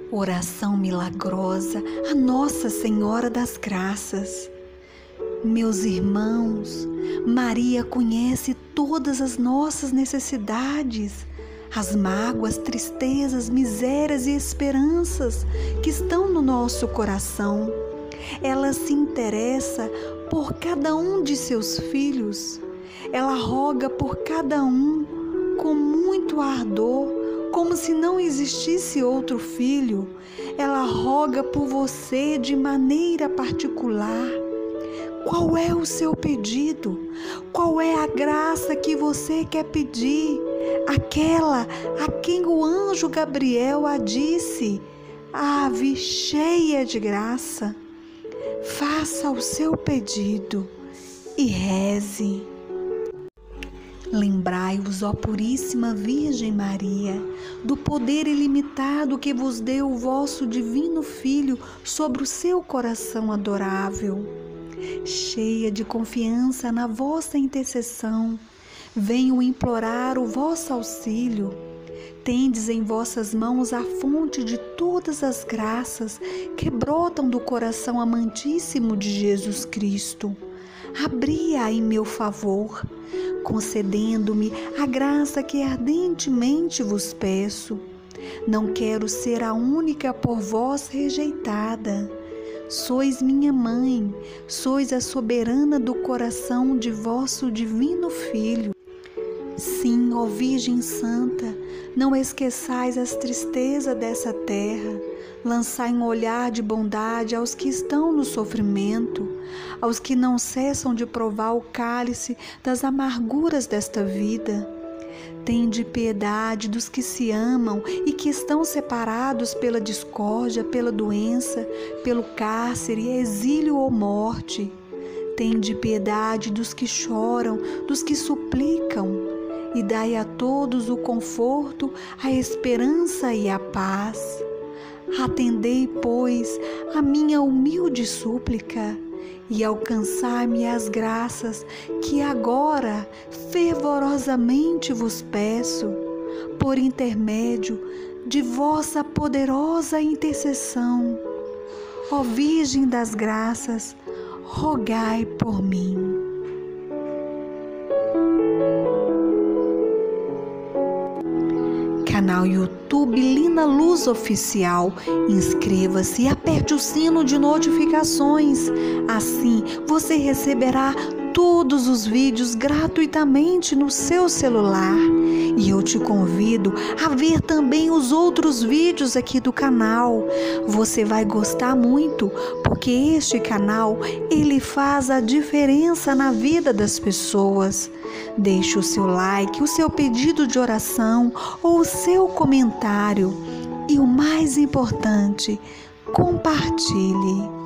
Oração milagrosa a Nossa Senhora das Graças. Meus irmãos, Maria conhece todas as nossas necessidades, as mágoas, tristezas, misérias e esperanças que estão no nosso coração. Ela se interessa por cada um de seus filhos. Ela roga por cada um com muito ardor, como se não existisse outro filho. Ela roga por você de maneira particular. Qual é o seu pedido? Qual é a graça que você quer pedir? Aquela a quem o anjo Gabriel a disse: Ave cheia de graça. Faça o seu pedido e reze. Lembrai-vos, ó Puríssima Virgem Maria, do poder ilimitado que vos deu o vosso divino Filho sobre o seu coração adorável. Cheia de confiança na vossa intercessão, venho implorar o vosso auxílio. Tendes em vossas mãos a fonte de todas as graças que brotam do coração amantíssimo de Jesus Cristo. Abri-a em meu favor, concedendo-me a graça que ardentemente vos peço. Não quero ser a única por vós rejeitada. Sois minha mãe, sois a soberana do coração de vosso divino Filho. Sim, ó Virgem Santa, não esqueçais as tristezas dessa terra. Lançai um olhar de bondade aos que estão no sofrimento, aos que não cessam de provar o cálice das amarguras desta vida. Tende piedade dos que se amam e que estão separados pela discórdia, pela doença, pelo cárcere, exílio ou morte. Tende piedade dos que choram, dos que suplicam, e dai a todos o conforto, a esperança e a paz. Atendei, pois, a minha humilde súplica e alcançai-me as graças que agora fervorosamente vos peço, por intermédio de vossa poderosa intercessão. Ó Virgem das Graças, rogai por mim. Canal YouTube Lina Luz Oficial. Inscreva-se e aperte o sino de notificações. Assim você receberá todos os vídeos gratuitamente no seu celular. E eu te convido a ver também os outros vídeos aqui do canal. Você vai gostar muito, porque este canal, ele faz a diferença na vida das pessoas. Deixe o seu like, o seu pedido de oração ou o seu comentário. E o mais importante, compartilhe.